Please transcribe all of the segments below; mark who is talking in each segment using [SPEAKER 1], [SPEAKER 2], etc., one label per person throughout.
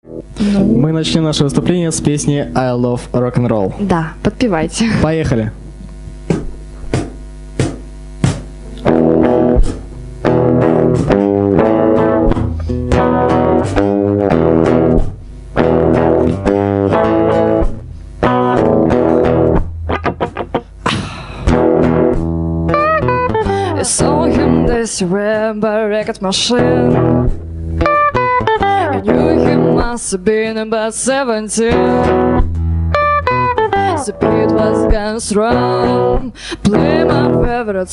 [SPEAKER 1] Мы начнем наше выступление с песни I Love Rock'n'Roll.
[SPEAKER 2] Да, подпевайте.
[SPEAKER 1] Поехали.
[SPEAKER 2] I saw him this year by a record machine. I knew he must have been about 17. The beat was gonna strong, play my favorite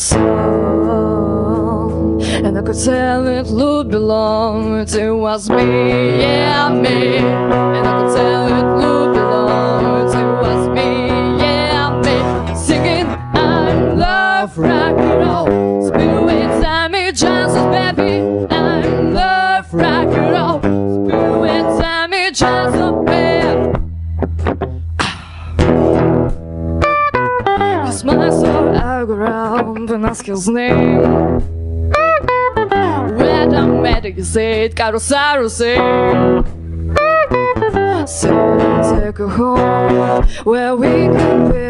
[SPEAKER 2] song, and I could tell it would belong to was me, yeah me. And I could tell it would belong to was me, yeah me. Singing I love rock and roll, spewing Sammy Johnson's baby. I love rock and roll, spewing Sammy Johnson baby. Cause my soul I grew up and ask his name. When I'm ready to say it, Carousel say take her home where we can be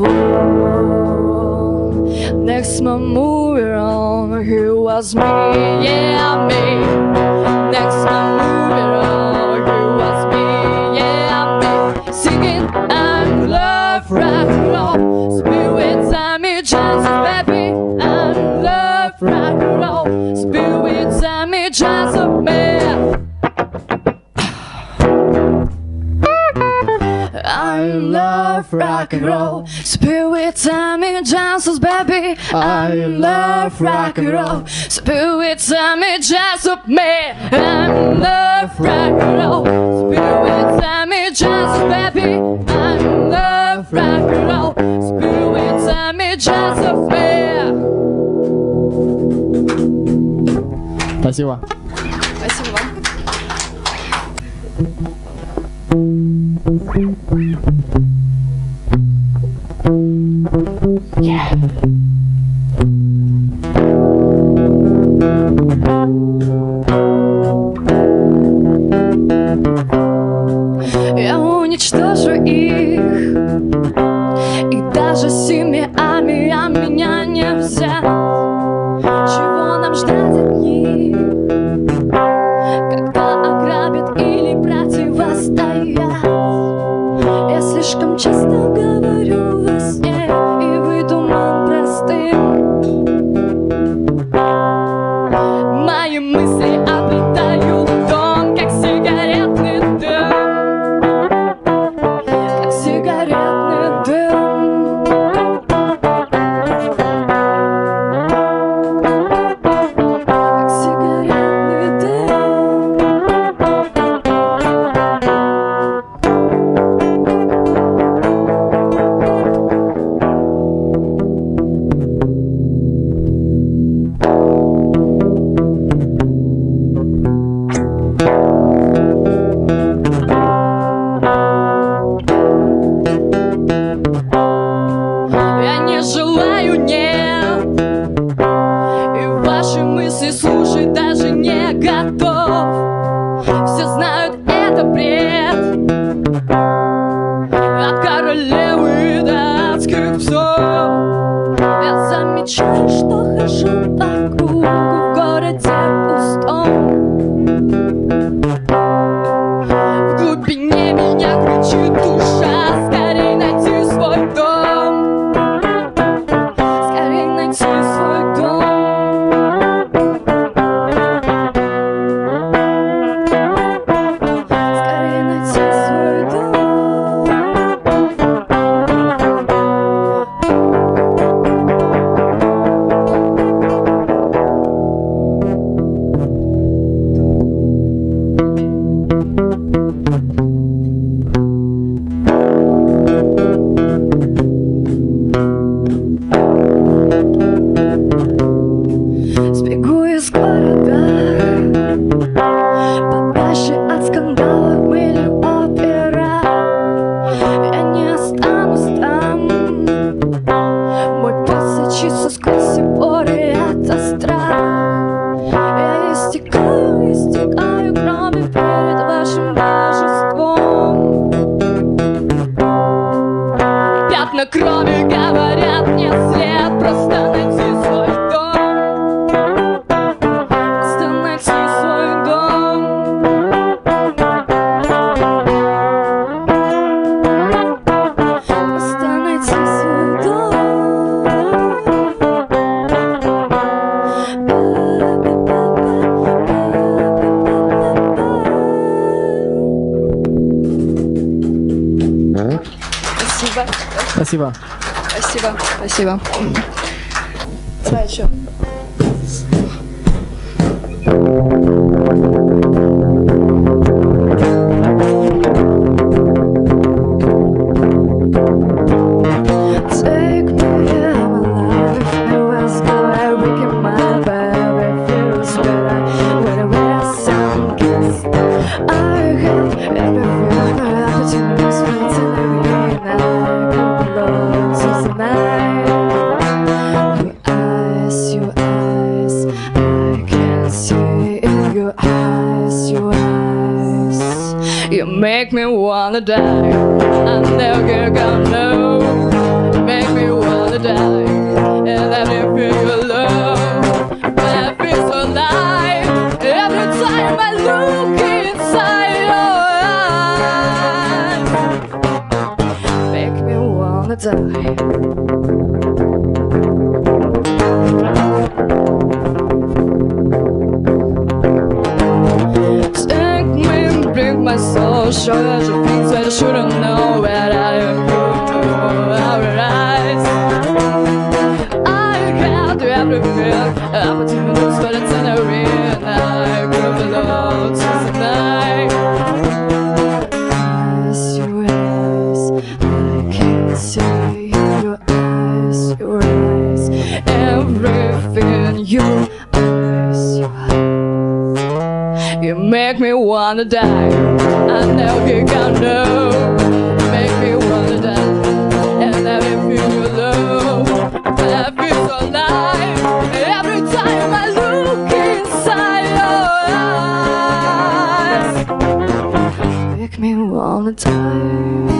[SPEAKER 2] alone. Next my movie on, he was me, yeah me. Next my movie on, he was me, yeah me. Singing I love rock and roll, spewing Sammy Johnson baby. I love rock and roll, spewing Sammy Johnson baby. I love rock and roll, spill with Sammy Johnson's baby. I love rock and roll, spill with Sammy Johnson man. I love rock and roll, spill with Sammy Johnson baby. I love rock and roll, spill with Sammy Johnson man.
[SPEAKER 1] Спасибо.
[SPEAKER 2] Спасибо вам. Я уничтожу их, и даже семьями меня не взять. Чего нам ждать от них, когда ограбят или противостоят? Я слишком часто говорю во сне и выдуман простым. Мои мысли облетают дом, как сигаретный дым. Как сигаретный дым. Как сигаретный дым. Я не желаю, нет, и ваши мысли слушать даже не готов. Все знают, это бред, от королевы до адских псов. Я замечаю, что хожу по кругу в городе пустом. В глубине меня кричит душа, скорей найти свой дом. Скорей найти свой дом. Скорей найти свой дом. Сбегу из города, подальше от скандалов были опера. Я не останусь там, мой путь сочится сквозь поры это страх. Я истекаю кровью перед вашим божьим. Спасибо.
[SPEAKER 1] Спасибо.
[SPEAKER 2] Спасибо. Спасибо. Давай еще. You make me wanna die. I never gonna know. You make me wanna die. And I never feel your love. But I feel so alive. Every time I look inside your eyes, make me wanna die. My soul, show you the things that I shouldn't know. Where I am, our eyes. I had everything, opportunities, but it's in a real night. We're below tonight. Eyes, your eyes, I can't see your eyes, your eyes. Everything, your eyes, your eyes. You make me wanna die. I know you can't know. You make me wanna die. And I feel your love. But I feel so alive. Every time I look inside your eyes, make me wanna die.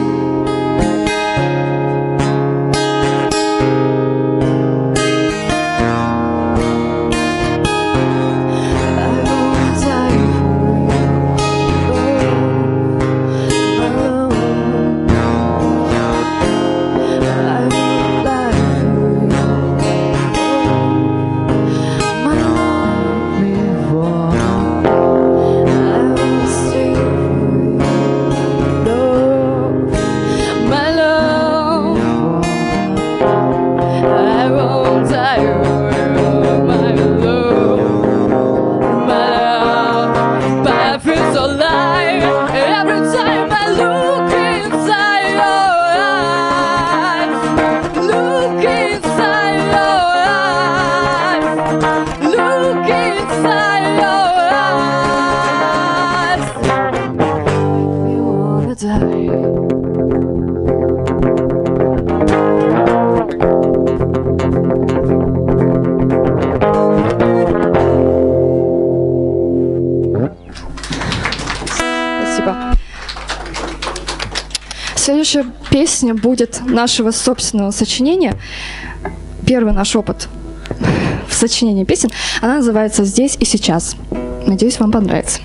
[SPEAKER 2] Следующая песня будет нашего собственного сочинения. Первый наш опыт в сочинении песен. Она называется «Здесь и сейчас». Надеюсь, вам понравится.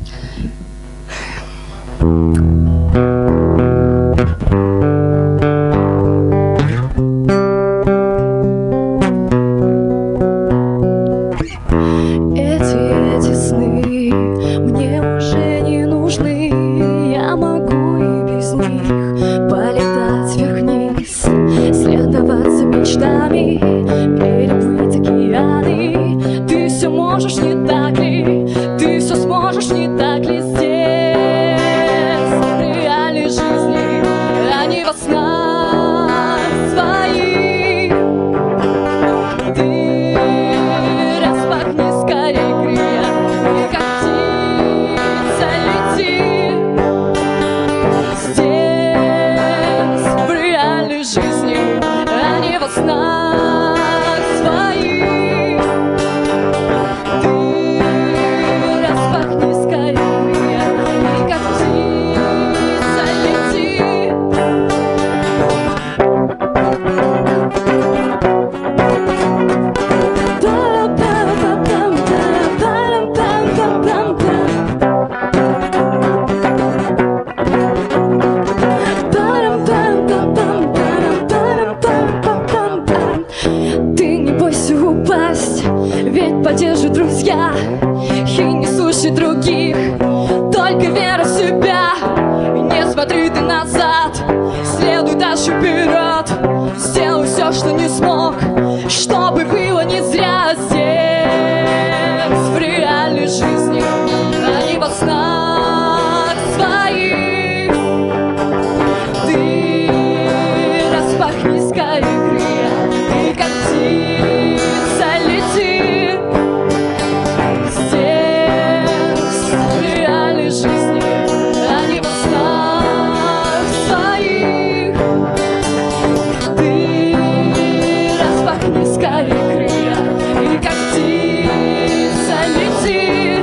[SPEAKER 2] Эти сны мне уже не нужны. Я могу и без них полетать вверх-вниз, следовать за мечтами, переплыть океаны. Ты все можешь, не так ли? Ты все сможешь, что не смог, чтобы было не зря здесь, в реальной жизни, а не во снах своих. Ты распахни скорее крылья и как птица лети здесь, в реальной жизни, а не во снах своих. Ты распахни скорее крылья и как птица лети.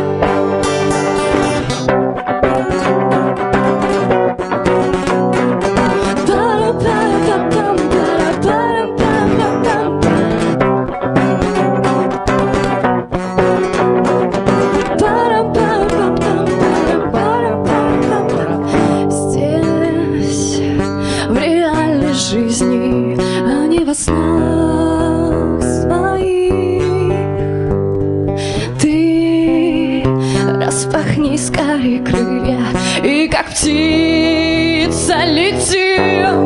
[SPEAKER 2] Здесь, в реальной жизни, а не во снах своих. Ты распахни скорее крылья и как птица лети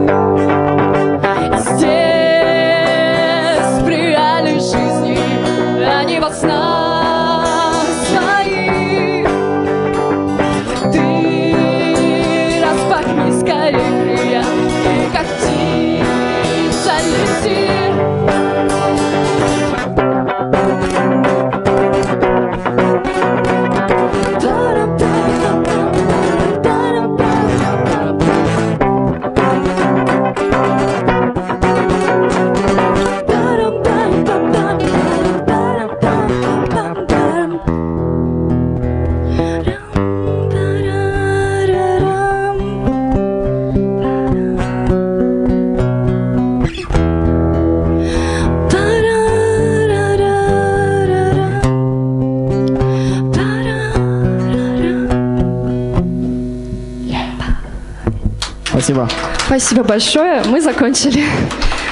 [SPEAKER 2] здесь, в реальной жизни, а не во снах своих. Ты распахни скорее крылья и как птица лети.
[SPEAKER 1] Спасибо.
[SPEAKER 2] Спасибо большое, мы закончили.